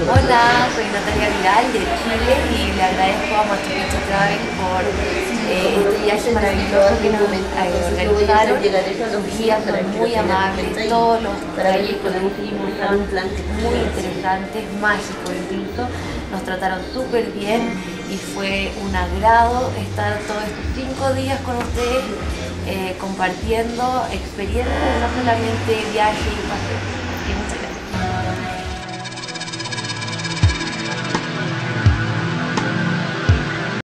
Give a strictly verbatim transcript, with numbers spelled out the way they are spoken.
Hola, soy Natalia Vidal de Chile y le agradezco a Machu Picchu Travel por eh, este viaje maravilloso que nos eh, organizaron. Los guías son muy amables, todos los trayectos que hicimos son muy interesantes, mágicos incluso. Nos trataron súper bien y fue un agrado estar todos estos cinco días con ustedes eh, compartiendo experiencias, no solamente viaje y paseo.